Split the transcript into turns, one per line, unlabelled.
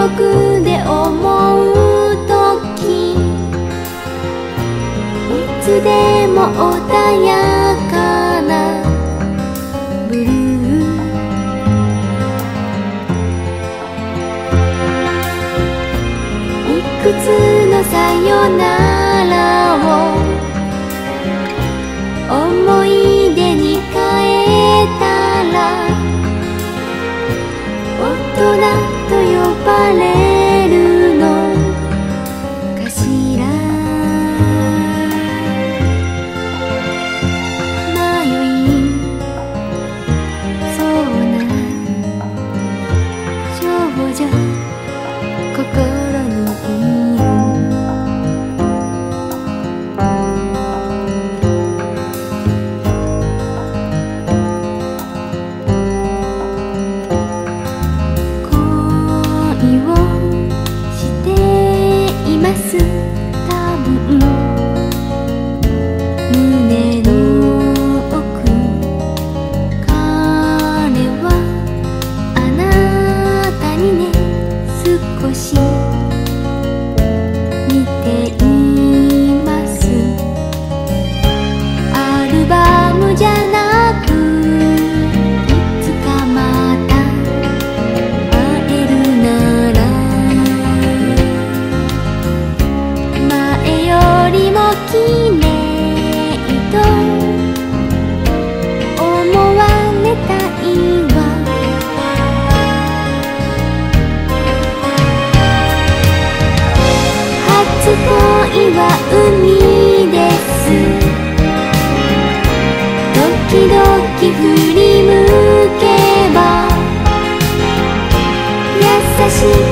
黙で思うとき、いつでも穏やかなブルー。いくつのさよならを思い出に変えたら、大人と呼ばれるのかしら。迷いそうな少女心にいる。多分胸の奥、彼はあなたにね少し似ています。アルバムじゃなく、いつかまた会えるなら、よりも綺麗と思われたいわ。初恋は海です。時々振り向けば優しく